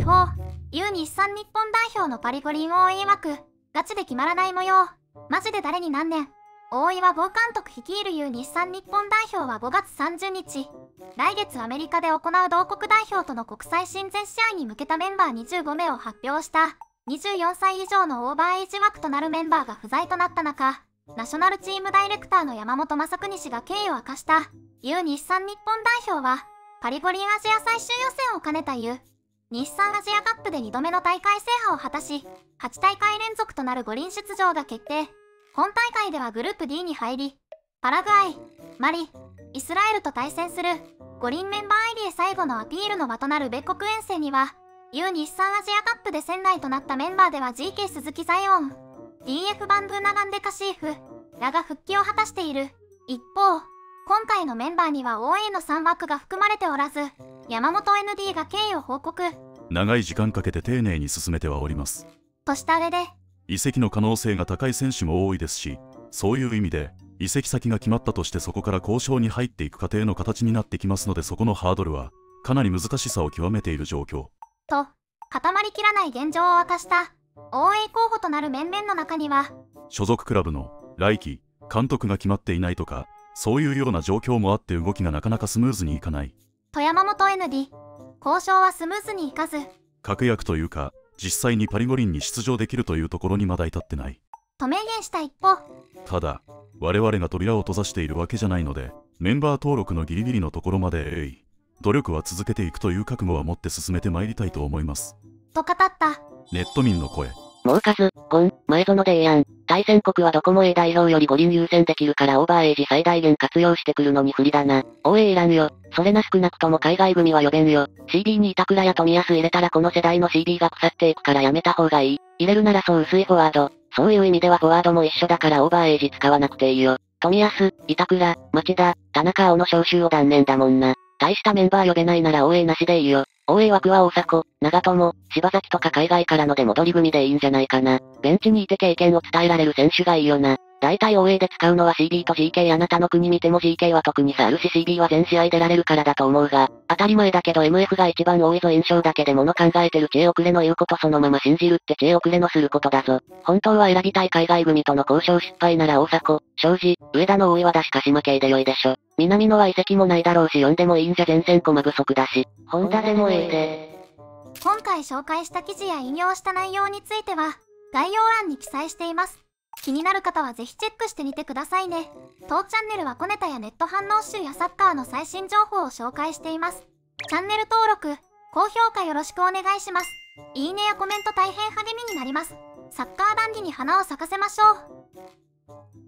報、U 日産日本代表のパリ五輪応援枠、ガチで決まらない模様。マジで誰に何年。大岩坊監督率いる U 日産日本代表は5月30日、来月アメリカで行う同国代表との国際親善試合に向けたメンバー25名を発表した。24歳以上のオーバーエイジ枠となるメンバーが不在となった中、ナショナルチームダイレクターの山本昌邦氏が経緯を明かした。U 日産日本代表は、パリ五輪アジア最終予選を兼ねた U 日産アジアカップで2度目の大会制覇を果たし、8大会連続となる五輪出場が決定。本大会ではグループ D に入り、パラグアイ、マリ、イスラエルと対戦する。五輪メンバー入りへ最後のアピールの場となる米国遠征には、U 日産アジアカップで仙台となったメンバーでは GK 鈴木ザイオン、DF バンブーナガンデカシーフらが復帰を果たしている。一方、今回のメンバーには OA の3枠が含まれておらず、山本 ND が経緯を報告。 長い時間かけて丁寧に進めてはおります。 とした上で、 移籍の可能性が高い選手も多いですし、そういう意味で、移籍先が決まったとしてそこから交渉に入っていく過程の形になってきますので、そこのハードルは、かなり難しさを極めている状況。 と、固まりきらない現状を明かした。OA 候補となる面々の中には、 所属クラブの来季、監督が決まっていないとか、そういうような状況もあって動きがなかなかスムーズにいかない。 山本 ND、交渉はスムーズにいかず、 確約というか、実際にパリ五輪に出場できるというところにまだ至ってない。 と明言した一方、 ただ、我々が扉を閉ざしているわけじゃないので、メンバー登録のギリギリのところまで努力は続けていくという覚悟は持って進めてまいりたいと思います。 と語った。 ネット民の声。 もう数、ゴン、前園でええやん。対戦国はどこも A 代表より五輪優先できるからオーバーエイジ最大限活用してくるのに不利だな。OA いらんよ。それな少なくとも海外組は呼べんよ。CB に板倉や冨安入れたらこの世代の CB が腐っていくからやめた方がいい。入れるならそう薄いフォワード。そういう意味ではフォワードも一緒だからオーバーエイジ使わなくていいよ。冨安、板倉、町田、田中碧の招集を断念だもんな。大したメンバー呼べないなら OA なしでいいよ。OA 枠は大迫、長友、柴崎とか海外からので戻り組でいいんじゃないかな。ベンチにいて経験を伝えられる選手がいいよな。大体 OA で使うのは CB と GK あなたの国見ても GK は特に差あるし CB は全試合出られるからだと思うが、当たり前だけど MF が一番多いぞ印象だけで物考えてる知恵遅れの言うことそのまま信じるって知恵遅れのすることだぞ。本当は選びたい海外組との交渉失敗なら大迫、庄司、上田の大岩だし鹿島系で良いでしょ。南野は移籍もないだろうし呼んでもいいんじゃ前線駒不足だし、本田でもええで。 今回紹介した記事や引用した内容については、概要欄に記載しています。気になる方はぜひチェックしてみてくださいね。当チャンネルは小ネタやネット反応集やサッカーの最新情報を紹介しています。チャンネル登録、高評価よろしくお願いします。いいねやコメント大変励みになります。サッカー談義に花を咲かせましょう。